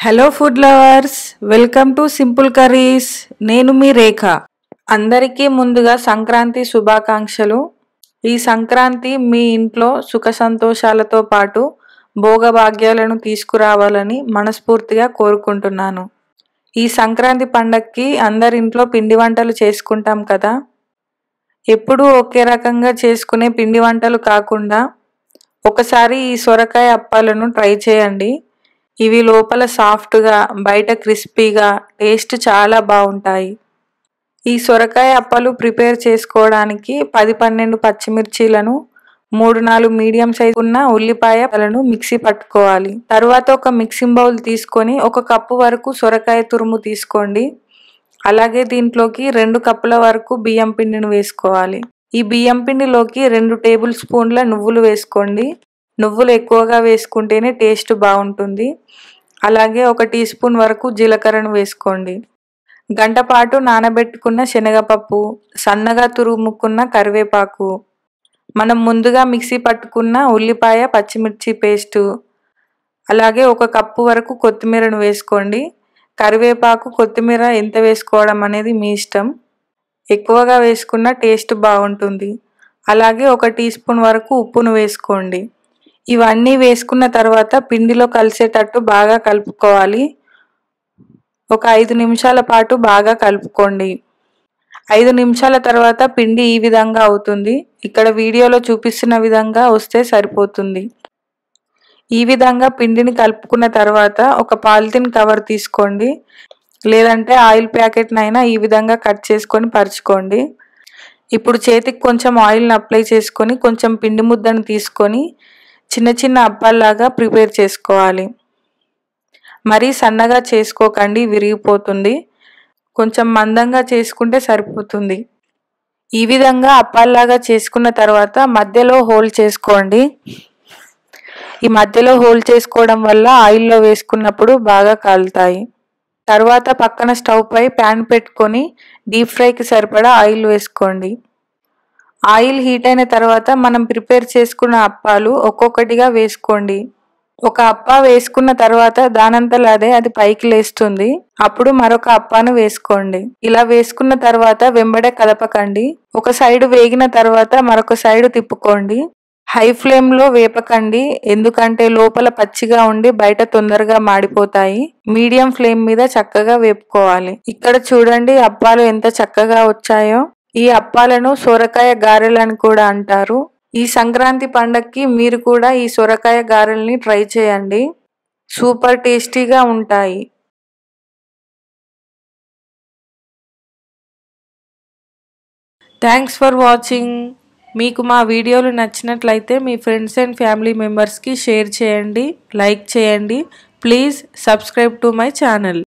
Hello food lovers, welcome to simple curries. నేను మీ రేఖ. అందరికీ ముందుగా సంక్రాంతి శుభాకాంక్షలు. ఈ సంక్రాంతి మీ ఇంట్లో సుఖ సంతోషాలతో పాటు భోగభాగ్యాలను తీసుకురావాలని మనస్ఫూర్తిగా కోరుకుంటున్నాను. ఈ సంక్రాంతి పండగకి అందరింట్లో పిండి వంటలు చేసుకుంటాం కదా. ఎప్పుడూ ఒకే రకంగా చేసుకునే పిండి వంటలు కాకుండా ఒకసారి ఈ సొరకాయ అప్పాలను ట్రై చేయండి. ఇవి లోపల సాఫ్ట్గా, బయట క్రిస్పీగా, టేస్ట్ చాలా బాగుంటాయి. ఈ సొరకాయ అప్పాలు ప్రిపేర్ చేసుకోవడానికి 10-12 పచ్చిమిర్చీలను, 3-4 మీడియం సైజు ఉన్న ఉల్లిపాయలను మిక్సీ పట్టుకోవాలి. తర్వాత ఒక మిక్సింగ్ బౌల్ తీసుకొని 1 కప్పు వరకు సొరకాయ తురుము తీసుకోండి. అలాగే దీంట్లోకి 2 కప్పుల వరకు బియ్యం పిండిని వేసుకోవాలి. ఈ బియ్యం పిండిలోకి 2 టేబుల్ స్పూన్ల నువ్వులు వేసుకోండి. నువ్వులు ఎక్కువగా వేసుకుంటేనే టేస్ట్ బాగుంటుంది. అలాగే 1 టీ స్పూన్ వరకు జీలకర్రను వేసుకోండి. గంట పాటు నానబెట్టుకున్న శనగపప్పు, సన్నగా తురుముకున్న కరివేపాకు, మనం ముందుగా మిక్సీ పట్టుకున్న ఉల్లిపాయ పచ్చిమిర్చి పేస్టు, అలాగే 1 కప్పు వరకు కొత్తిమీరను వేసుకోండి. కరివేపాకు, కొత్తిమీర ఎంత వేసుకోవడం అనేది మీ ఇష్టం. ఎక్కువగా వేసుకున్న టేస్ట్ బాగుంటుంది. అలాగే 1 టీ స్పూన్ వరకు ఉప్పును వేసుకోండి. ఇవన్నీ వేసుకున్న తర్వాత పిండిలో కలిసేటట్టు బాగా కలుపుకోవాలి. ఒక 5 నిమిషాల పాటు బాగా కలుపుకోండి. 5 నిమిషాల తర్వాత పిండి ఈ విధంగా అవుతుంది. ఇక్కడ వీడియోలో చూపిస్తున్న విధంగా వస్తే సరిపోతుంది. ఈ విధంగా పిండిని కలుపుకున్న తర్వాత ఒక పాలిథిన్ కవర్ తీసుకోండి. లేదంటే ఆయిల్ ప్యాకెట్నైనా ఈ విధంగా కట్ చేసుకొని పరుచుకోండి. ఇప్పుడు చేతికి కొంచెం ఆయిల్ని అప్లై చేసుకొని కొంచెం పిండి ముద్దను తీసుకొని చిన్న చిన్న అప్పాల్లాగా ప్రిపేర్ చేసుకోవాలి. మరీ సన్నగా చేసుకోకండి, విరిగిపోతుంది. కొంచెం మందంగా చేసుకుంటే సరిపోతుంది. ఈ విధంగా అప్పాల్లాగా చేసుకున్న తర్వాత మధ్యలో హోల్ చేసుకోండి. ఈ మధ్యలో హోల్ చేసుకోవడం వల్ల ఆయిల్లో వేసుకున్నప్పుడు బాగా కాలుతాయి. తర్వాత పక్కన స్టవ్ పై ప్యాన్ పెట్టుకొని డీప్ ఫ్రైకి సరిపడా ఆయిల్ వేసుకోండి. ఆయిల్ హీట్ అయిన తర్వాత మనం ప్రిపేర్ చేసుకున్న అప్పాలు ఒక్కొక్కటిగా వేసుకోండి. ఒక అప్ప వేసుకున్న తర్వాత దానంతలా అదే అది పైకి లేస్తుంది. అప్పుడు మరొక అప్పాను వేసుకోండి. ఇలా వేసుకున్న తర్వాత వెంబడే కదపకండి. ఒక సైడు వేగిన తర్వాత మరొక సైడు తిప్పుకోండి. హై ఫ్లేమ్లో వేపకండి, ఎందుకంటే లోపల పచ్చిగా ఉండి బయట తొందరగా మాడిపోతాయి. మీడియం ఫ్లేమ్ మీద చక్కగా వేపుకోవాలి. ఇక్కడ చూడండి అప్పాలు ఎంత చక్కగా వచ్చాయో. ఈ అప్పాలను సొరకాయ గారెలని కూడా అంటారు. ఈ సంక్రాంతి పండగకి మీరు కూడా ఈ సొరకాయ గారెల్ని ట్రై చేయండి. సూపర్ టేస్టీగా ఉంటాయి. Thanks for watching. మీకు మా వీడియోలు నచ్చినట్లయితే మీ ఫ్రెండ్స్ అండ్ ఫ్యామిలీ మెంబర్స్కి షేర్ చేయండి, లైక్ చేయండి. Please subscribe to my channel.